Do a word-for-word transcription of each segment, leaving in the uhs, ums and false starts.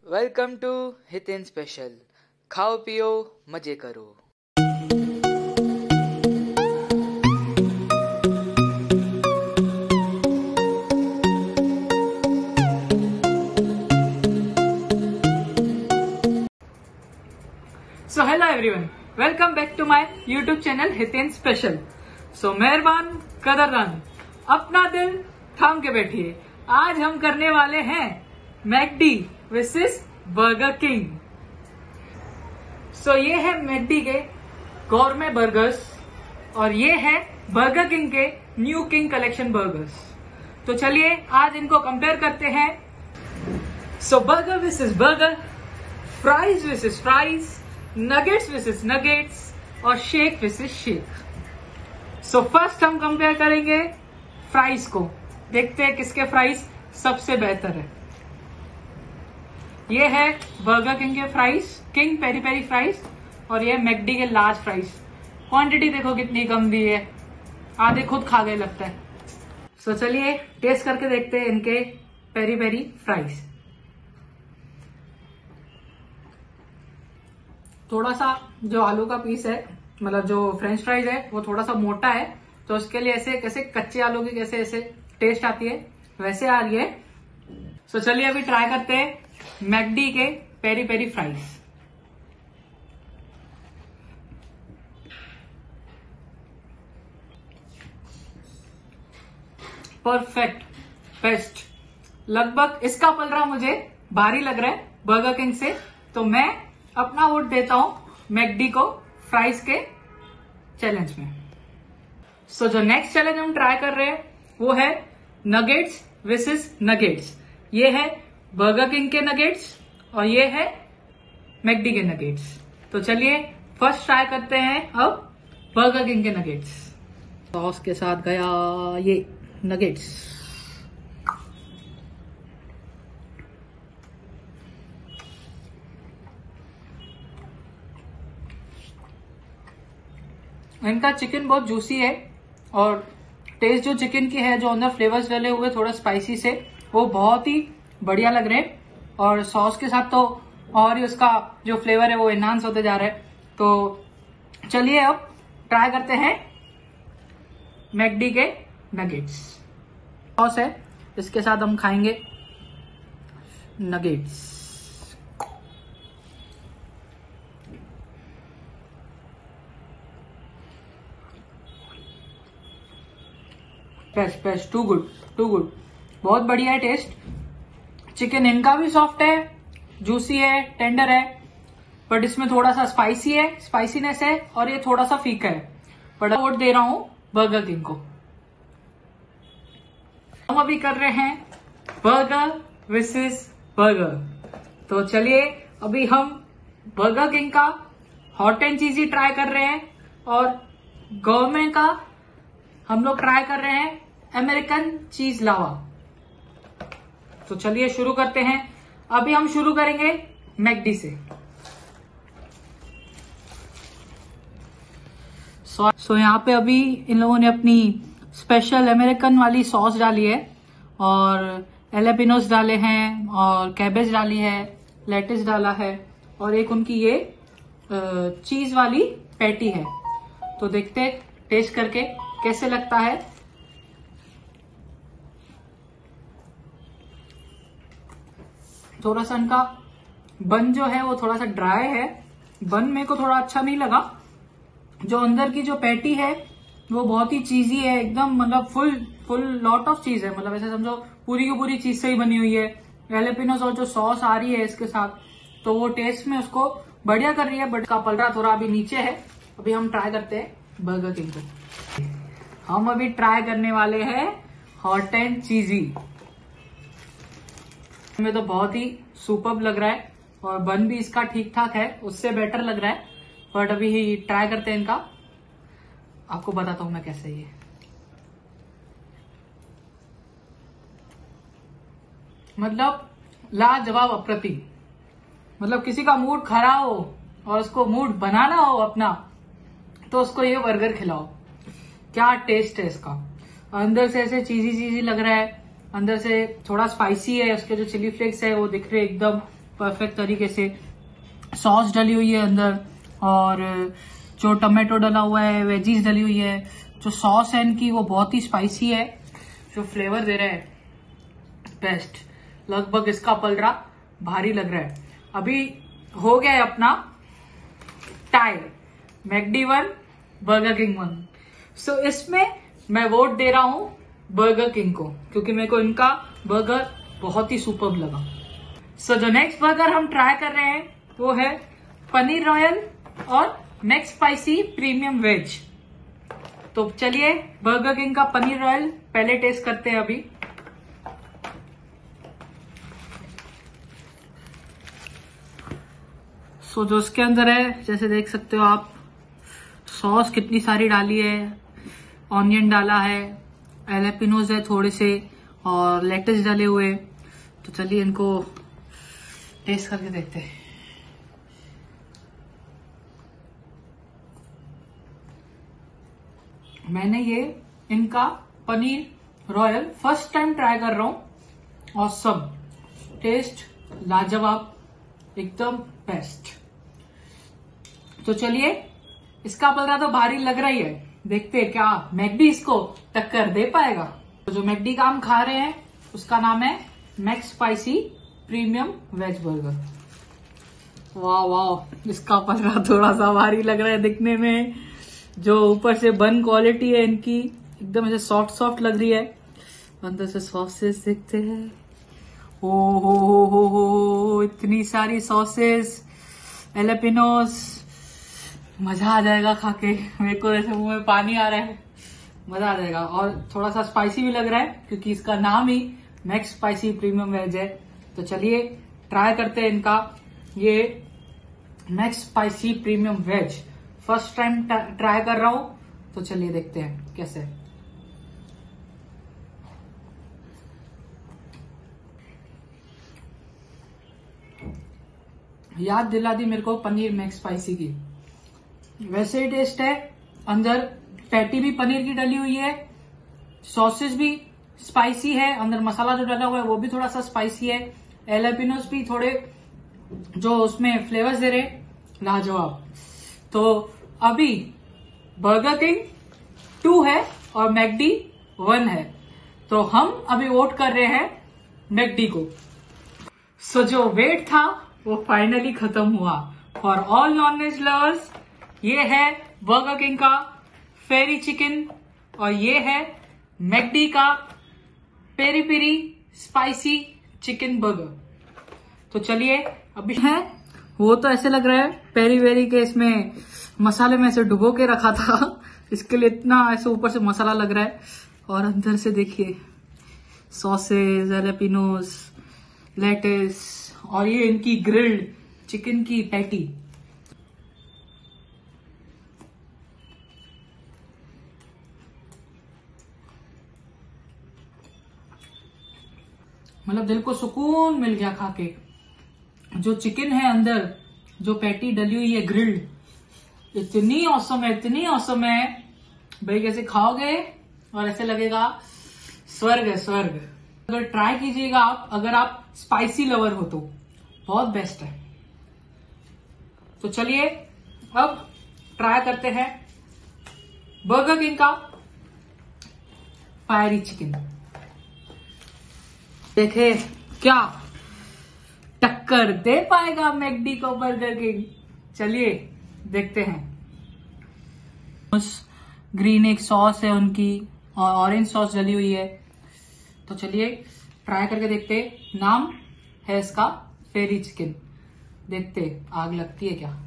Welcome to Hiten special. खाओ पियो मजे करो। So hello everyone, welcome back to my YouTube channel Hiten special. So मेहरबान कदरदान, अपना दिल थाम के बैठिए। आज हम करने वाले हैं McD versus Burger King. So ये है मैकडी के गौरमे बर्गर्स और ये है बर्गर किंग के न्यू किंग कलेक्शन बर्गर्स। तो चलिए आज इनको कंपेयर करते हैं। So burger versus burger, fries versus fries, nuggets versus nuggets और shake versus shake. So first हम कंपेयर करेंगे फ्राइज को। देखते हैं किसके फ्राइज सबसे बेहतर है। ये है बर्गर किंग के fries, King peri peri fries, और ये मैकडी के लार्ज फ्राइज। क्वांटिटी देखो कितनी कम दी है, आधे खुद खा गए लगता है। सो चलिए टेस्ट करके देखते हैं इनके पेरी पेरी फ्राइज। थोड़ा सा जो आलू का पीस है, मतलब जो फ्रेंच फ्राइज है, वो थोड़ा सा मोटा है, तो उसके लिए ऐसे कैसे कच्चे आलू की कैसे ऐसे टेस्ट आती है वैसे आ रही है। सो चलिए अभी ट्राई करते हैं मैकडी के peri peri fries. Perfect, best. लगभग इसका पलड़ा मुझे भारी लग रहा है बर्गर किंग से, तो मैं अपना वोट देता हूं मैकडी को फ्राइज के चैलेंज में। सो so, जो नेक्स्ट चैलेंज हम ट्राई कर रहे हैं वो है नगेट्स वर्सेस नगेट्स। ये है बर्गर किंग के नगेट्स और ये है मैकडी के नगेट्स। तो चलिए फर्स्ट ट्राई करते हैं अब बर्गर किंग के नगेट्स। सॉस के साथ गया ये नगेट्स। इनका चिकन बहुत जूसी है और टेस्ट जो चिकन की है, जो अंदर फ्लेवर्स डले हुए थोड़ा स्पाइसी से, वो बहुत ही बढ़िया लग रहे हैं। और सॉस के साथ तो और ही उसका जो फ्लेवर है वो एनहांस होते जा रहा है। तो चलिए अब ट्राई करते हैं मैकडी के नगेट्स। सॉस है, इसके साथ हम खाएंगे nuggets. Best best, too good too good, बहुत बढ़िया है टेस्ट। चिकन इनका भी सॉफ्ट है, जूसी है, टेंडर है, बट इसमें थोड़ा सा स्पाइसी है, स्पाइसीनेस है, और ये थोड़ा सा फीका है। बट वोट दे रहा हूं बर्गर किंग को। हम अभी कर रहे हैं बर्गर वर्सेस बर्गर। तो चलिए अभी हम बर्गर किंग का हॉट एंड चीजी ट्राई कर रहे हैं और गवर्नमेंट का हम लोग ट्राई कर रहे हैं अमेरिकन चीज लावा। तो चलिए शुरू करते हैं। अभी हम शुरू करेंगे मैकडी से। सो so, यहाँ पे अभी इन लोगों ने अपनी स्पेशल अमेरिकन वाली सॉस डाली है और एलेपिनोस डाले हैं और कैबेज डाली है, लेटिस डाला है, और एक उनकी ये चीज वाली पैटी है। तो देखते हैं टेस्ट करके कैसे लगता है। थोड़ा सा इनका बन जो है वो थोड़ा सा ड्राई है। बन मेरे को थोड़ा अच्छा नहीं लगा। जो अंदर की जो पैटी है वो बहुत ही चीजी है एकदम, मतलब फुल फुल लॉट ऑफ चीज है, मतलब ऐसे समझो पूरी की पूरी चीज से ही बनी हुई है। एलेपिनोस और जो सॉस आ रही है इसके साथ, तो वो टेस्ट में उसको बढ़िया कर रही है। बट का पलड़ा थोड़ा अभी नीचे है। अभी हम ट्राई करते हैं बर्गर किंग को। हम अभी ट्राई करने वाले हैं हॉट एंड चीजी। में तो बहुत ही सुपर्ब लग रहा है और बन भी इसका ठीक ठाक है, उससे बेटर लग रहा है। बट अभी ट्राई करते हैं इनका, आपको बताता हूं मैं कैसे। ये मतलब लाजवाब, अप्रतिम। मतलब किसी का मूड खराब हो और उसको मूड बनाना हो अपना, तो उसको ये बर्गर खिलाओ। क्या टेस्ट है इसका। अंदर से ऐसे चीजी चीजी लग रहा है, अंदर से थोड़ा स्पाइसी है, उसके जो चिली फ्लेक्स है वो दिख रहे एकदम, परफेक्ट तरीके से। सॉस डली हुई है अंदर, और जो टमाटो डला हुआ है, वेजीज डली हुई है। जो सॉस है इनकी वो बहुत ही स्पाइसी है, जो फ्लेवर दे रहा है बेस्ट। लगभग इसका पलड़ा भारी लग रहा है। अभी हो गया है अपना tie, McD one Burger King one. So इसमें मैं वोट दे रहा हूं बर्गर किंग को, क्योंकि मेरे को इनका बर्गर बहुत ही सुपर्ब लगा। सो so, जो नेक्स्ट बर्गर हम ट्राई कर रहे हैं वो है पनीर रॉयल और मैक स्पाइसी प्रीमियम वेज। तो चलिए बर्गर किंग का पनीर रॉयल पहले टेस्ट करते हैं अभी। सो so, जो उसके अंदर है, जैसे देख सकते हो आप, सॉस कितनी सारी डाली है, ऑनियन डाला है, एलेपिनोज है थोड़े से, और लेटस डाले हुए। तो चलिए इनको टेस्ट करके देखते हैं। मैंने ये इनका paneer royal first time try कर रहा हूं, और सब टेस्ट लाजवाब, एकदम बेस्ट। तो चलिए, इसका पलड़ा तो भारी लग रही है, देखते हैं क्या मैकडी इसको टक्कर दे पाएगा। तो जो मैकडी का हम खा रहे हैं उसका नाम है McSpicy premium veg burger. वाह वाह, इसका पलड़ा थोड़ा सा भारी लग रहा है दिखने में। जो ऊपर से बन क्वालिटी है इनकी, एकदम ऐसे सॉफ्ट सॉफ्ट लग रही है। अंदर से सॉसेस देखते हैं, ओ हो हो हो हो, इतनी सारी सॉसेस, एलेपिनोस, मजा आ जाएगा खा के। मेरे को ऐसे मुंह में पानी आ रहा है, मजा आ जाएगा। और थोड़ा सा स्पाइसी भी लग रहा है, क्योंकि इसका नाम ही मैक स्पाइसी प्रीमियम वेज है। तो चलिए ट्राई करते हैं इनका ये McSpicy premium veg. First time try कर रहा हूं, तो चलिए देखते हैं कैसे। याद दिला दी मेरे को पनीर मैक स्पाइसी की। वैसे ही टेस्ट है, अंदर पैटी भी पनीर की डली हुई है, सॉसेस भी स्पाइसी है, अंदर मसाला जो डाला हुआ है वो भी थोड़ा सा स्पाइसी है, एलेपिनोस भी थोड़े जो उसमें फ्लेवर्स दे रहे, लाजवाब। तो अभी बर्गर किंग टू है और मैकडी वन है, तो हम अभी वोट कर रहे हैं मैकडी को। सो जो वेट था वो फाइनली खत्म हुआ। For all non veg lovers, ये है बर्गर किंग का फेरी चिकन, और ये है मैकडी का peri peri spicy chicken burger. तो चलिए अभी है, वो तो ऐसे लग रहा है पेरी वेरी के इसमें मसाले में ऐसे डुबो के रखा था, इसके लिए इतना ऐसे ऊपर से मसाला लग रहा है। और अंदर से देखिए सॉसेज, जैलेपिनोस, लेटिस, और ये इनकी ग्रिल्ड चिकन की पैटी। मतलब दिल को सुकून मिल गया खा के। जो चिकन है अंदर, जो पैटी डली हुई है ग्रिल्ड, इतनी औसम है, इतनी औसम है भाई, कैसे खाओगे और ऐसे लगेगा स्वर्ग है, स्वर्ग। अगर ट्राई कीजिएगा आप, अगर आप स्पाइसी लवर हो तो बहुत बेस्ट है। तो चलिए अब ट्राई करते हैं बर्गर किंग का फायरी चिकन। देखे क्या टक्कर दे पाएगा मैकडी को बर्गर किंग। चलिए देखते हैं। ग्रीन एक सॉस है उनकी, और ऑरेंज सॉस डली हुई है। तो चलिए ट्राई करके देखते। नाम है इसका फेरी चिकन। देखते आग लगती है क्या।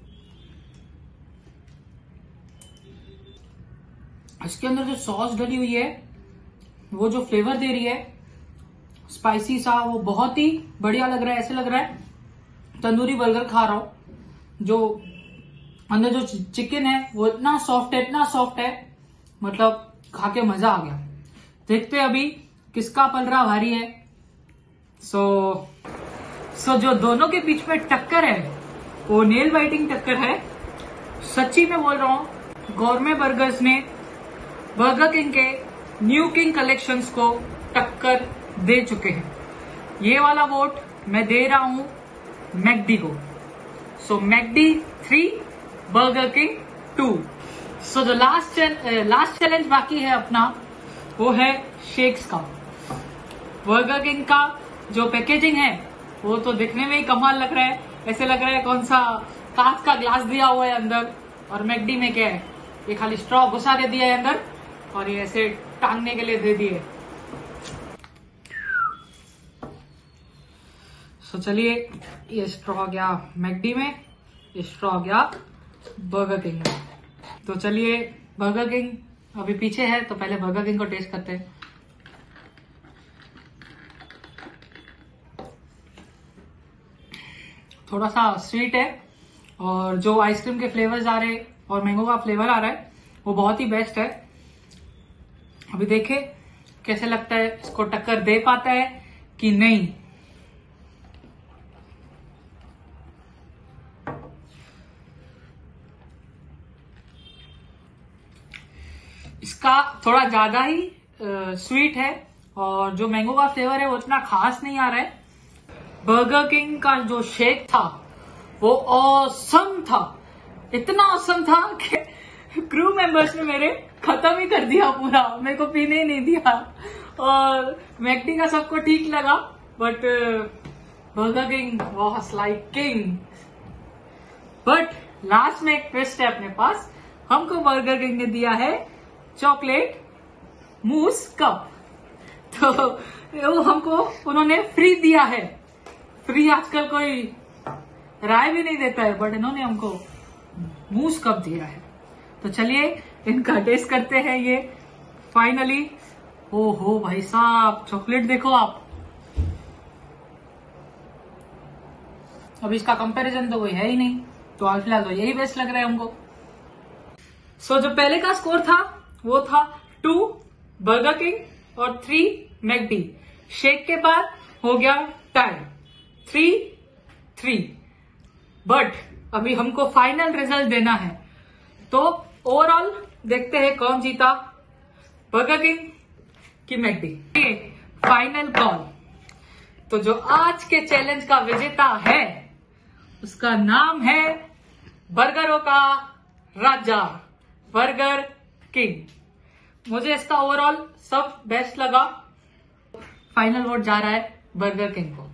इसके अंदर जो सॉस डली हुई है, वो जो फ्लेवर दे रही है स्पाइसी सा, वो बहुत ही बढ़िया लग रहा है। ऐसे लग रहा है तंदूरी बर्गर खा रहा हूं। जो अंदर जो चिकन है वो इतना सॉफ्ट है, इतना सॉफ्ट है, मतलब खा के मजा आ गया। देखते अभी किसका पलड़ा भारी है। सो सो जो दोनों के बीच में टक्कर है वो नेल बाइटिंग टक्कर है। सच्ची में बोल रहा हूं, गौरमे बर्गर्स ने बर्गर किंग के न्यू किंग कलेक्शंस को टक्कर दे चुके हैं। ये वाला वोट मैं दे रहा हूं मैकडी को। So McD three, Burger King two. So जो लास्ट लास्ट चैलेंज बाकी है अपना, वो है शेक्स का। बर्गर किंग का जो पैकेजिंग है वो तो दिखने में ही कमाल लग रहा है, ऐसे लग रहा है कौन सा कांच का ग्लास दिया हुआ है अंदर। और मैकडी में क्या है, ये खाली स्ट्रॉ घुसा के दिया है अंदर और ये ऐसे टांगने के लिए दे दिए। सो चलिए, ये स्ट्रॉ गया मैकडी में, ये स्ट्रॉ गया बर्गर किंग में। तो चलिए, बर्गर किंग अभी पीछे है तो पहले बर्गर किंग को टेस्ट करते हैं। थोड़ा सा स्वीट है और जो आइसक्रीम के फ्लेवर्स आ रहे और मैंगो का फ्लेवर आ रहा है वो बहुत ही बेस्ट है। अभी देखे कैसे लगता है, इसको टक्कर दे पाता है कि नहीं। इसका थोड़ा ज्यादा ही स्वीट है और जो मैंगो का फ्लेवर है वो उतना खास नहीं आ रहा है। बर्गर किंग का जो शेक था वो ऑसम था, इतना ऑसम था कि क्रू मेंबर्स ने मेरे खत्म ही कर दिया पूरा, मेरे को पीने ही नहीं दिया। और मैकडी का सबको ठीक लगा but Burger King was like king. But last में एक ट्विस्ट है अपने पास, हमको बर्गर किंग ने दिया है चॉकलेट मूस कप। तो वो हमको उन्होंने फ्री दिया है। फ्री आजकल कोई राय भी नहीं देता है, बट इन्होंने हमको मूस कप दिया है। तो चलिए इनका टेस्ट करते हैं ये फाइनली। ओ हो भाई साहब, चॉकलेट देखो आप। अब इसका कंपैरिजन तो कोई है ही नहीं, तो आज फिलहाल तो यही बेस्ट लग रहा है हमको। सो so, जो पहले का स्कोर था वो था टू बर्गर किंग और थ्री मैकडी। शेक के बाद हो गया टाई, थ्री थ्री। बट अभी हमको फाइनल रिजल्ट देना है, तो ओवरऑल देखते हैं कौन जीता, बर्गर किंग की मैकडी। Final call. तो जो आज के चैलेंज का विजेता है उसका नाम है बर्गरों का राजा, बर्गर किंग। मुझे इसका ओवरऑल सब बेस्ट लगा। फाइनल वोट जा रहा है बर्गर किंग को।